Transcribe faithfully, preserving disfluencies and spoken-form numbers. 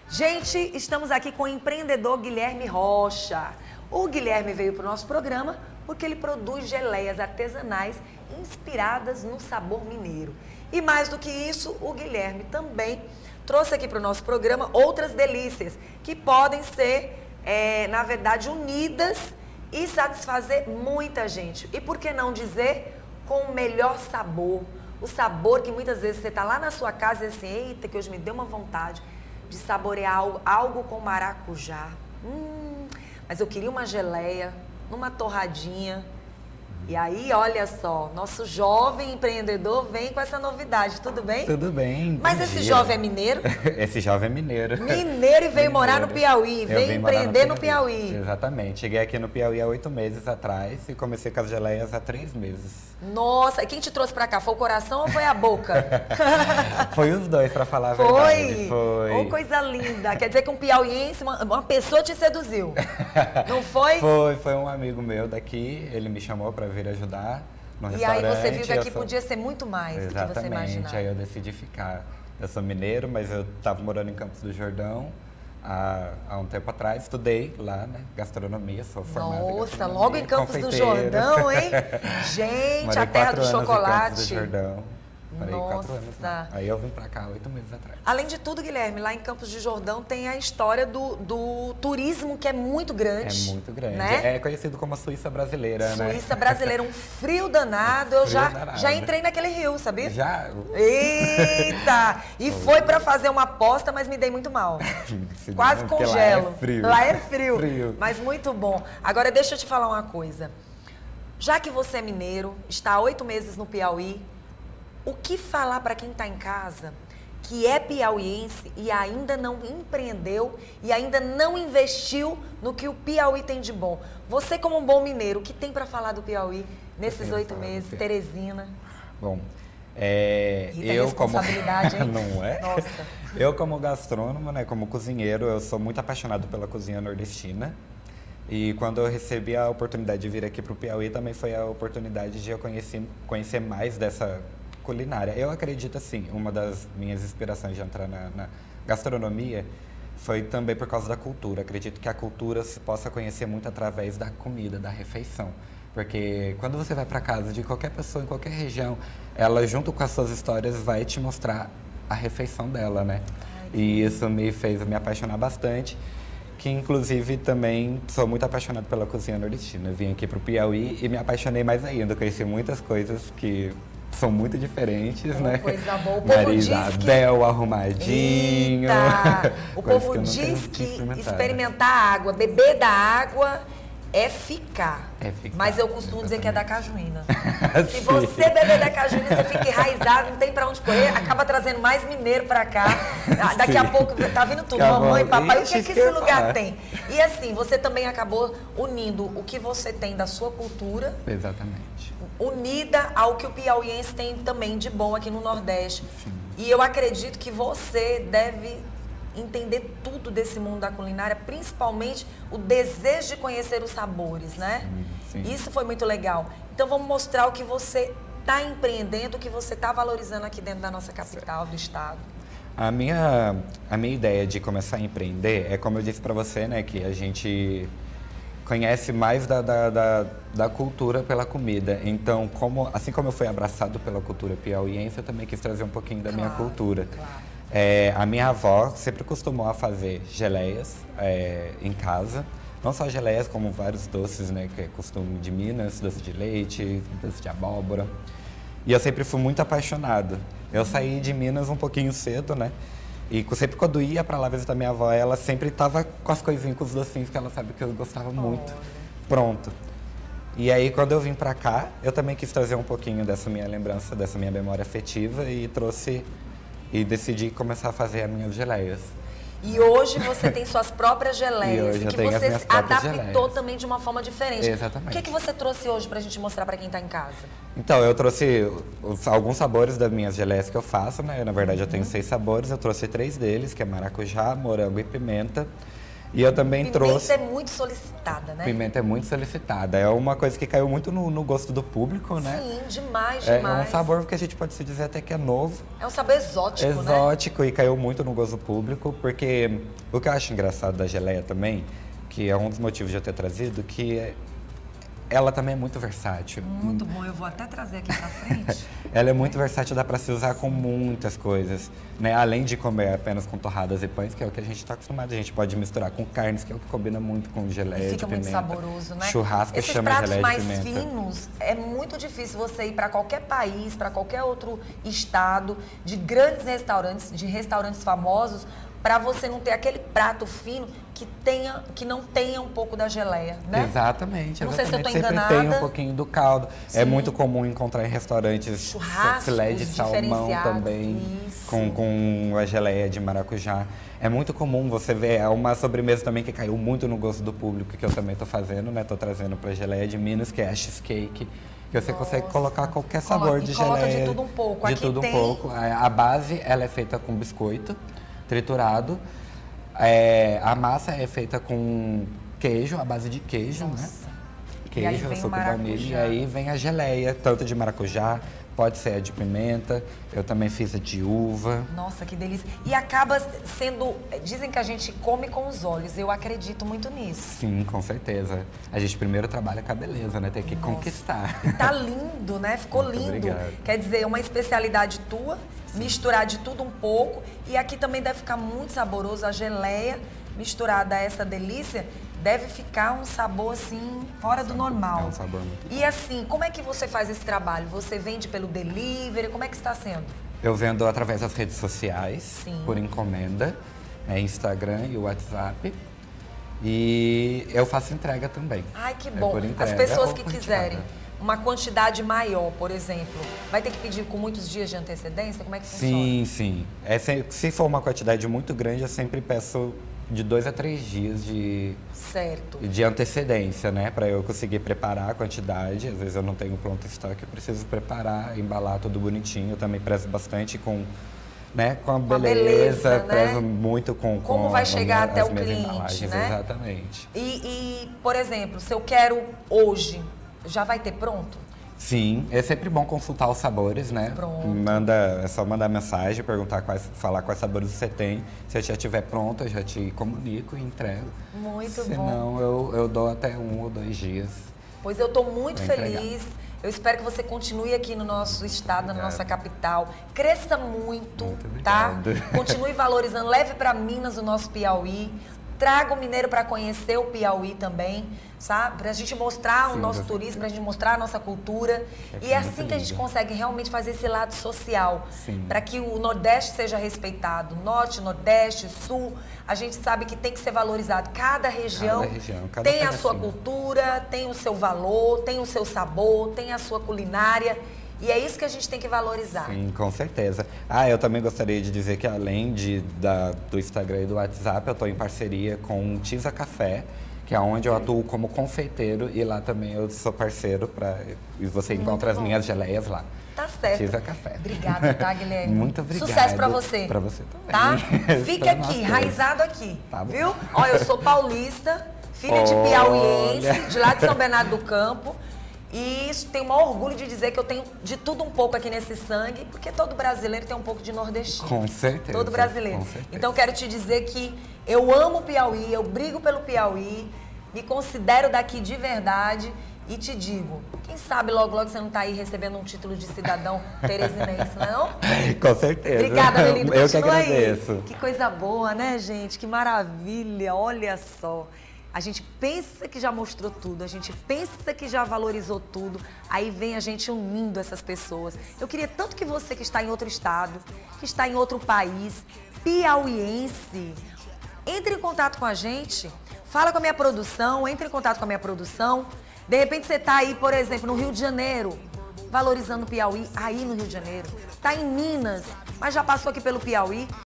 Gente, estamos aqui com o empreendedor Guilherme Rocha. O Guilherme veio para o nosso programa porque ele produz geleias artesanais inspiradas no sabor mineiro. E mais do que isso, o Guilherme também trouxe aqui para o nosso programa outras delícias que podem ser, é, na verdade, unidas e satisfazer muita gente. E por que não dizer com o melhor sabor? O sabor que muitas vezes você está lá na sua casa e diz assim, eita, que hoje me deu uma vontade de saborear algo, algo com maracujá. Hum, mas eu queria uma geleia, uma torradinha. E aí, olha só, nosso jovem empreendedor vem com essa novidade, tudo bem? Tudo bem. Mas esse dia. jovem é mineiro? Esse jovem é mineiro. Mineiro e veio mineiro. morar no Piauí, eu veio empreender no Piauí. no Piauí. Exatamente. Cheguei aqui no Piauí há oito meses atrás e comecei com as geleias há três meses. Nossa, e quem te trouxe pra cá? Foi o coração ou foi a boca? Foi os dois, pra falar a foi? verdade. Foi. Oh, coisa linda. Quer dizer que um piauiense, uma, uma pessoa te seduziu. Não foi? Foi, foi um amigo meu daqui, ele me chamou pra vir ajudar no E aí você viu que aqui sou... podia ser muito mais Exatamente, do que você imaginava. Aí eu decidi ficar. Eu sou mineiro, mas eu estava morando em Campos do Jordão há, há um tempo atrás. Estudei lá, né? Gastronomia, sou formado em Nossa, gastronomia. logo em Campos do Jordão, hein? Gente, Morei a terra do quatro anos chocolate. Em Campos do Jordão. Morei Nossa. quatro anos lá. Aí eu vim pra cá oito meses atrás. Além de tudo, Guilherme, lá em Campos do Jordão tem a história do, do turismo, que é muito grande. É muito grande. Né? É conhecido como a Suíça brasileira, Suíça né? Suíça brasileira, um frio danado. Eu frio já, danado. já entrei naquele rio, sabia? Já? Eita! E foi pra fazer uma aposta, mas me dei muito mal. Quase congelo. Lá é frio. Lá é frio. frio. Mas muito bom. Agora, deixa eu te falar uma coisa. Já que você é mineiro, está há oito meses no Piauí, o que falar para quem está em casa, que é piauiense e ainda não empreendeu e ainda não investiu no que o Piauí tem de bom? Você, como um bom mineiro, o que tem para falar do Piauí nesses oito meses? Teresina. Bom, é, Rita, eu responsabilidade, como... hein? Não é? Nossa. Eu como gastrônomo, né, como cozinheiro, eu sou muito apaixonado pela cozinha nordestina. E quando eu recebi a oportunidade de vir aqui para o Piauí, também foi a oportunidade de eu conhecer, conhecer mais dessa culinária. Eu acredito, assim, uma das minhas inspirações de entrar na, na gastronomia foi também por causa da cultura. Acredito que a cultura se possa conhecer muito através da comida, da refeição. Porque quando você vai para casa de qualquer pessoa, em qualquer região, ela, junto com as suas histórias, vai te mostrar a refeição dela, né? E isso me fez me apaixonar bastante. Que, inclusive, também sou muito apaixonado pela cozinha nordestina. Vim aqui para o Piauí e me apaixonei mais ainda. Conheci muitas coisas que são muito diferentes, oh, né? Coisa boa. O povo Maria diz Isabel, que... arrumadinho. Eita. O povo que diz que experimentar. experimentar a água, beber da água é ficar. É ficar. Mas eu costumo dizer que é da cajuína. Se Sim. você beber da cajuína, você fica enraizado, não tem pra onde correr, acaba trazendo mais mineiro pra cá. Daqui a pouco tá vindo tudo, Acabou. mamãe, papai, Ixi, o que, é que que esse eu lugar falar. tem? E assim, você também acabou unindo o que você tem da sua cultura, Exatamente. unida ao que o piauiense tem também de bom aqui no Nordeste. Sim. E eu acredito que você deve entender tudo desse mundo da culinária, principalmente o desejo de conhecer os sabores, né? Sim, sim. Isso foi muito legal. Então vamos mostrar o que você está empreendendo, o que você está valorizando aqui dentro da nossa capital, do estado. A minha, a minha ideia de começar a empreender é, como eu disse para você, né, que a gente conhece mais da, da, da, da cultura pela comida. Então, como, assim como eu fui abraçado pela cultura piauiense, eu também quis trazer um pouquinho da Claro, minha cultura. claro. É, a minha avó sempre costumou a fazer geleias é, em casa. Não só geleias, como vários doces, né, que é costume de Minas, doce de leite, doce de abóbora. E eu sempre fui muito apaixonado. Eu saí de Minas um pouquinho cedo, né? E sempre quando ia para lá visitar minha avó, ela sempre estava com as coisinhas, com os docinhos que ela sabe que eu gostava muito. Pronto. E aí, quando eu vim para cá, eu também quis trazer um pouquinho dessa minha lembrança, dessa minha memória afetiva e trouxe e decidi começar a fazer as minhas geleias. E hoje você tem suas próprias geleias, E hoje e eu que tenho as você minhas próprias adaptou geleias. também de uma forma diferente. Exatamente. O que, é que você trouxe hoje pra gente mostrar pra quem tá em casa? Então, eu trouxe os- alguns sabores das minhas geleias que eu faço, né? Na verdade, eu tenho seis sabores, eu trouxe três deles, que é maracujá, morango e pimenta. E eu também Pimenta trouxe... é muito solicitada, né? Pimenta é muito solicitada. É uma coisa que caiu muito no, no gosto do público, né? Sim, demais, É, demais. é um sabor que a gente pode se dizer até que é novo. É um sabor exótico, né? Exótico e caiu muito no gosto do público, porque o que eu acho engraçado da geleia também, que é um dos motivos de eu ter trazido, que é- ela também é muito versátil. Muito bom, eu vou até trazer aqui pra frente. Ela é muito versátil, dá pra se usar com muitas coisas, né? Além de comer apenas com torradas e pães, que é o que a gente tá acostumado. A gente pode misturar com carnes, que é o que combina muito com geleia E de fica pimenta. muito saboroso, né? Churrasco Esses chama pratos geleia mais de pimenta. finos, é muito difícil você ir para qualquer país, para qualquer outro estado, de grandes restaurantes, de restaurantes famosos, para você não ter aquele prato fino que tenha, que não tenha um pouco da geleia, né? Exatamente, Não sei se eu tô exatamente. Sempre enganada. tem um pouquinho do caldo. Sim. É muito comum encontrar em restaurantes Churrascos filé de salmão diferenciados, também, isso. com, com a geleia de maracujá. É muito comum você ver, é uma sobremesa também que caiu muito no gosto do público, que eu também tô fazendo, né? Tô trazendo pra geleia de Minas, que é a cheesecake. Que você Nossa. consegue colocar qualquer Colo- sabor e de coloca geleia. de tudo um pouco. De Aqui tudo tem- um pouco. A a base, ela é feita com biscoito triturado. É, a massa é feita com queijo, a base de queijo, Nossa. né? E aí Queijo, vem o açúcar vanilha. E maracujá. aí vem a geleia, tanto de maracujá, pode ser a de pimenta. Eu também fiz a de uva. Nossa, que delícia. E acaba sendo... Dizem que a gente come com os olhos. Eu acredito muito nisso. Sim, com certeza. A gente primeiro trabalha com a beleza, né? Tem que Nossa. conquistar. E tá lindo, né? Ficou Muito lindo. obrigado. Quer dizer, é uma especialidade tua, misturar de tudo um pouco. E aqui também deve ficar muito saboroso a geleia misturada a essa delícia. Deve ficar um sabor, assim, fora do normal. É um sabor muito E assim, como é que você faz esse trabalho? Você vende pelo delivery? Como é que está sendo? Eu vendo através das redes sociais, Sim. por encomenda, é Instagram e WhatsApp. E eu faço entrega também. Ai, que É bom. por As entrega pessoas ou que por quiserem retirada. uma quantidade maior, por exemplo, vai ter que pedir com muitos dias de antecedência? Como é que funciona? Sim, sim. É, se, se for uma quantidade muito grande, eu sempre peço de dois a três dias de, Certo. de antecedência, né? Para eu conseguir preparar a quantidade. Às vezes eu não tenho pronto estoque, eu preciso preparar, embalar tudo bonitinho. Eu também prezo bastante com, né, com a Com a beleza, beleza, né? prezo muito com, Como com vai a chegar minha- até as o minhas cliente, embalagens. né? Exatamente. E, e, por exemplo, se eu quero hoje, já vai ter pronto? Sim, é sempre bom consultar os sabores, né? Pronto. Manda, é só mandar mensagem, perguntar quais, falar quais sabores você tem. Se eu já estiver pronto, eu já te comunico e entrego. Muito Se bom. não, eu, eu dou até um ou dois dias. Pois eu estou muito Vai feliz. Eu espero que você continue aqui no nosso estado, na Obrigado. nossa capital. Cresça muito, Muito tá? obrigado. Continue valorizando. Leve para Minas o nosso Piauí. Traga o mineiro para conhecer o Piauí também, sabe? Para a gente mostrar o Sim, nosso você- turismo, para a gente mostrar a nossa cultura. É E é muito assim que a gente lindo. consegue realmente fazer esse lado social. Sim. Para que o Nordeste seja respeitado. Norte, Nordeste, Sul. A gente sabe que tem que ser valorizado. Cada região, Cada região, cada tem a sua pedacinho. cultura, tem o seu valor, tem o seu sabor, tem a sua culinária. E é isso que a gente tem que valorizar. Sim, com certeza. Ah, eu também gostaria de dizer que além de, da, do Instagram e do WhatsApp, eu estou em parceria com o Tisa Café, que é onde eu atuo como confeiteiro e lá também eu sou parceiro para e você Muito encontra as bom. minhas geleias lá. Tá certo. Tisa Café. Obrigada, tá, Guilherme? Muito obrigado. Sucesso pra você. Pra você também. Tá? Fique Pra nós aqui, todos. enraizado aqui. Tá bom. Viu? Ó, eu sou paulista, filha de Olha. piauiense, de lá de São Bernardo do Campo. E isso, tenho o maior orgulho de dizer que eu tenho de tudo um pouco aqui nesse sangue, porque todo brasileiro tem um pouco de nordestino. Com certeza. Todo brasileiro. Com certeza. Então, quero te dizer que eu amo o Piauí, eu brigo pelo Piauí, me considero daqui de verdade e te digo, quem sabe logo, logo você não está aí recebendo um título de cidadão teresinense, não é não? Com certeza. Obrigada, Melino. Eu que Continua aí. agradeço. Que coisa boa, né, gente? Que maravilha. Olha só. A gente pensa que já mostrou tudo, a gente pensa que já valorizou tudo, aí vem a gente unindo essas pessoas. Eu queria tanto que você que está em outro estado, que está em outro país, piauiense, entre em contato com a gente, fala com a minha produção, entre em contato com a minha produção. De repente você está aí, por exemplo, no Rio de Janeiro, valorizando o Piauí, aí no Rio de Janeiro. Está em Minas, mas já passou aqui pelo Piauí.